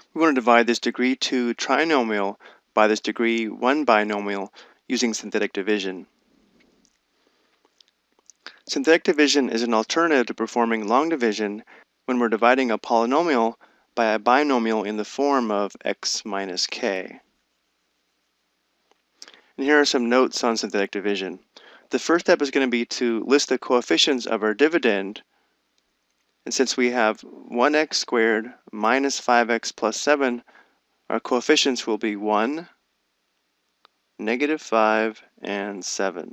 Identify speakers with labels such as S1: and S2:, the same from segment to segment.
S1: We want to divide this degree 2 trinomial by this degree 1 binomial using synthetic division. Synthetic division is an alternative to performing long division when we're dividing a polynomial by a binomial in the form of x minus k. And here are some notes on synthetic division. The first step is going to be to list the coefficients of our dividend. And since we have 1x squared minus 5x plus 7, our coefficients will be 1, negative 5, and 7.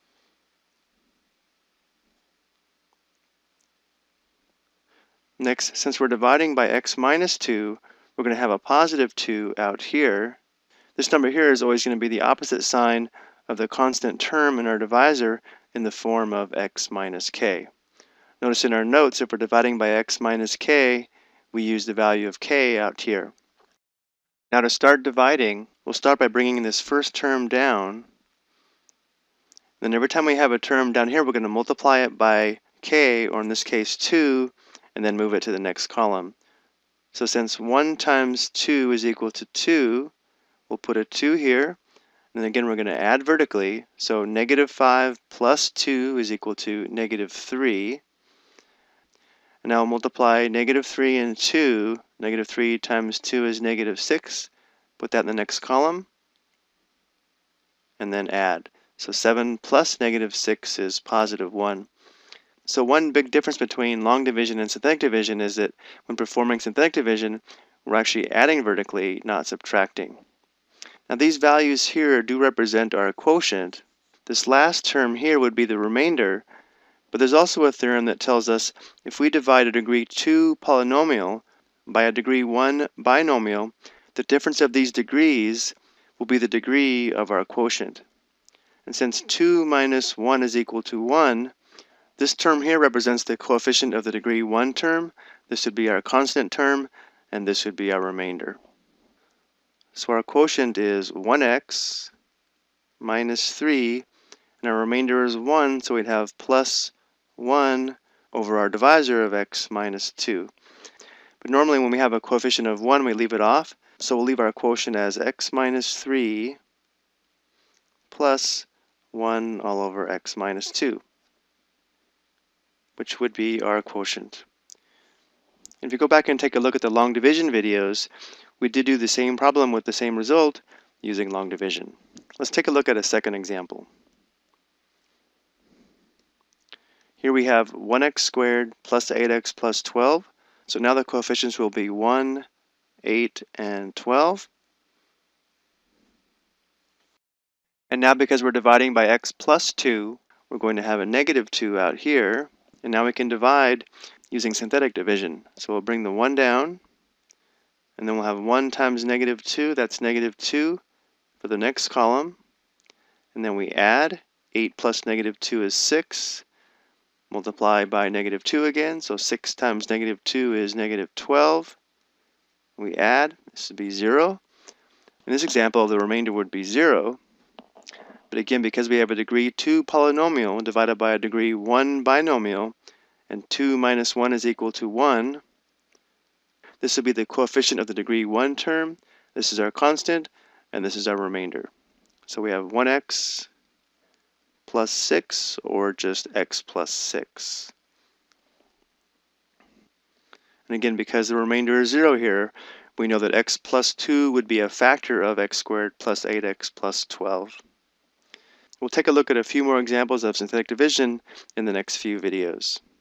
S1: Next, since we're dividing by x minus 2, we're going to have a positive 2 out here. This number here is always going to be the opposite sign of the constant term in our divisor in the form of x minus k. Notice in our notes, if we're dividing by x minus k, we use the value of k out here. Now to start dividing, we'll start by bringing this first term down. Then every time we have a term down here, we're going to multiply it by k, or in this case 2, and then move it to the next column. So since 1 times 2 is equal to 2, we'll put a 2 here. And again, we're going to add vertically. So negative 5 plus 2 is equal to negative 3. And now we'll multiply negative 3 and 2. Negative 3 times 2 is negative 6. Put that in the next column. And then add. So 7 plus negative 6 is positive 1. So one big difference between long division and synthetic division is that when performing synthetic division, we're actually adding vertically, not subtracting. Now these values here do represent our quotient. This last term here would be the remainder, but there's also a theorem that tells us if we divide a degree 2 polynomial by a degree 1 binomial, the difference of these degrees will be the degree of our quotient. And since 2 minus 1 is equal to 1, this term here represents the coefficient of the degree 1 term, this would be our constant term, and this would be our remainder. So our quotient is 1x minus 3, and our remainder is 1, so we'd have plus 1 over our divisor of x minus 2. But normally when we have a coefficient of 1, we leave it off, so we'll leave our quotient as x minus 3 plus 1 all over x minus 2, which would be our quotient. And if you go back and take a look at the long division videos, we did do the same problem with the same result using long division. Let's take a look at a second example. Here we have 1x squared plus 8x plus 12. So now the coefficients will be 1, 8, and 12. And now because we're dividing by x plus 2, we're going to have a negative 2 out here. And now we can divide using synthetic division. So we'll bring the 1 down, and then we'll have 1 times negative 2, that's negative 2 for the next column. And then we add, 8 plus negative 2 is 6. Multiply by negative 2 again, so 6 times negative 2 is negative 12. We add, this would be 0. In this example, the remainder would be 0. But again, because we have a degree 2 polynomial divided by a degree 1 binomial, and 2 minus 1 is equal to 1, this would be the coefficient of the degree 1 term. This is our constant, and this is our remainder. So we have 1x plus 6, or just x plus 6. And again, because the remainder is 0 here, we know that x plus 2 would be a factor of x squared plus 8x plus 12. We'll take a look at a few more examples of synthetic division in the next few videos.